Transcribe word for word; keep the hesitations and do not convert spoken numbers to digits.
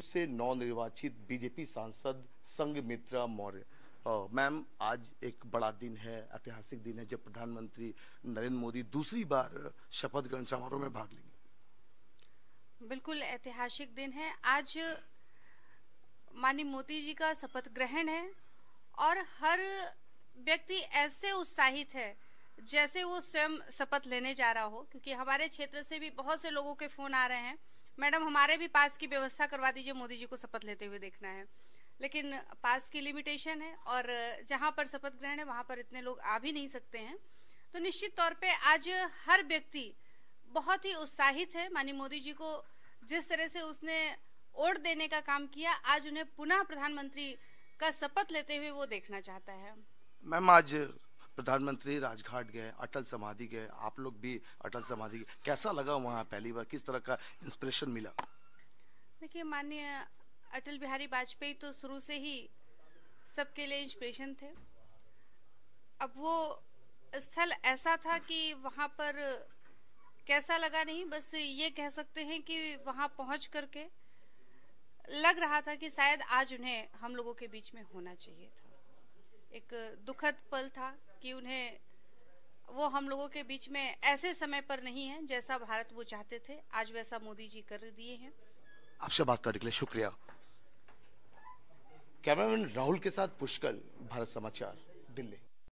से नवनिर्वाचित बीजेपी सांसद संघमित्रा मौर्य। मैम, आज एक बड़ा दिन है, ऐतिहासिक दिन है जब प्रधानमंत्री नरेंद्र मोदी दूसरी बार शपथ ग्रहण समारोह में भाग लेंगे। बिल्कुल ऐतिहासिक दिन है। आज माननीय मोदी जी का शपथ ग्रहण है और हर व्यक्ति ऐसे उत्साहित है जैसे वो स्वयं शपथ लेने जा रहा हो, क्योंकि हमारे क्षेत्र से भी बहुत से लोगों के फोन आ रहे हैं, मैडम हमारे भी पास की व्यवस्था करवा दीजिए, मोदी जी को शपथ लेते हुए देखना है। लेकिन पास की लिमिटेशन है और जहां पर शपथ ग्रहण है वहां पर इतने लोग आ भी नहीं सकते हैं। तो निश्चित तौर पे आज हर व्यक्ति बहुत ही उत्साहित है। माननीय मोदी जी को जिस तरह से उसने वोट देने का काम किया, आज उन्हें पुनः प्रधानमंत्री का शपथ लेते हुए वो देखना चाहता है। मैम, आज प्रधानमंत्री राजघाट गए, अटल समाधि गए, आप लोग भी अटल समाधि गए, कैसा लगा वहाँ पहली बार? किस तरह का इंस्पिरेशन मिला? देखिए, माननीय अटल बिहारी वाजपेयी तो शुरू से ही सबके लिए इंस्पिरेशन थे। अब वो स्थल ऐसा था कि वहाँ पर कैसा लगा नहीं, बस ये कह सकते हैं कि वहाँ पहुँच करके लग रहा था कि शायद आज उन्हें हम लोगों के बीच में होना चाहिए था। एक दुखद पल था कि उन्हें वो हम लोगों के बीच में ऐसे समय पर नहीं है जैसा भारत वो चाहते थे, आज वैसा मोदी जी कर दिए हैं। आपसे बात करने के लिए शुक्रिया। कैमरामैन राहुल के साथ पुष्कर, भारत समाचार, दिल्ली।